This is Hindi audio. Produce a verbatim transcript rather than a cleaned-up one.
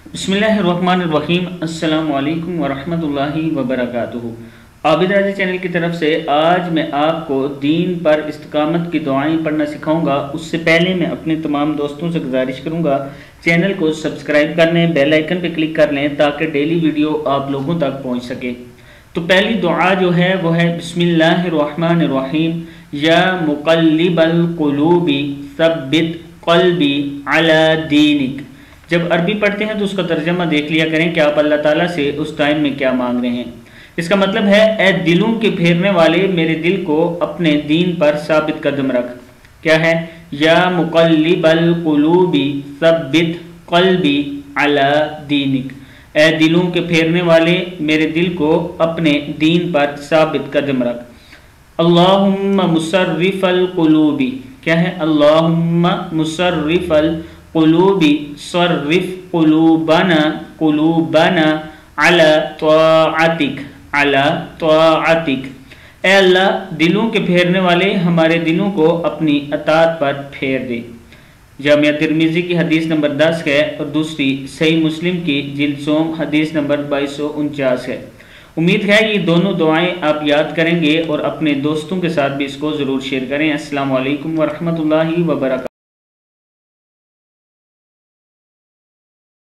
बिस्मिल्लाहिर्रहमानिर्रहीम। अस्सलामु अलैकुम वरहमतुल्लाहि वबरकातुहू। आबिद राजी चैनल की तरफ से आज मैं आपको दीन पर इस्तिकामत की दुआएं पढ़ना सिखाऊंगा। उससे पहले मैं अपने तमाम दोस्तों से गुजारिश करूंगा चैनल को सब्सक्राइब कर लें, बेल आइकन पर क्लिक कर लें ताकि डेली वीडियो आप लोगों तक पहुँच सके। तो पहली दुआ जो है वो है बिस्मिल्लाहिर्रहमानिर्रहीम, या मुक़ल्लिबल क़ुलूबि सब्बित क़ल्बी अला दीनिक। जब अरबी पढ़ते हैं तो उसका तर्जमा देख लिया करें कि आप अल्लाह ताला से उस टाइम में क्या मांग रहे हैं। इसका मतलब है, ए दिलों के फेरने वाले, मेरे दिल को अपने दीन पर साबित कदम रख। क्या है? या मुक़ल्लिबल क़ुलूबि सब्बित क़ल्बी अला दीनिक। ए दिलों के फेरने वाले, मेरे दिल को अपने दीन पर साबित कदम रख। अल्लाहुम्मा मुसर्रिफल क़ुलूबि। क्या है? अल्लाहुम्मा मुसर्रिफल क़ुलूबि सर्रिफ क़ुलूबना क़ुलूबना अला ताअतिक अला ताअतिक। ए अल्लाह, दिलों के फेरने वाले, हमारे दिलों को अपनी अताअत पर फेर दे। जामिया तिर्मिज़ी की हदीस नंबर दस है और दूसरी सही मुस्लिम की जिल्द सोम हदीस नंबर बाईस सौ उनचास है। उम्मीद है ये दोनों दुआएं आप याद करेंगे और अपने दोस्तों के साथ भी इसको ज़रूर शेयर करें। अस्सलामु अलैकुम वरहमतुल्लाहि वबरकातुहू।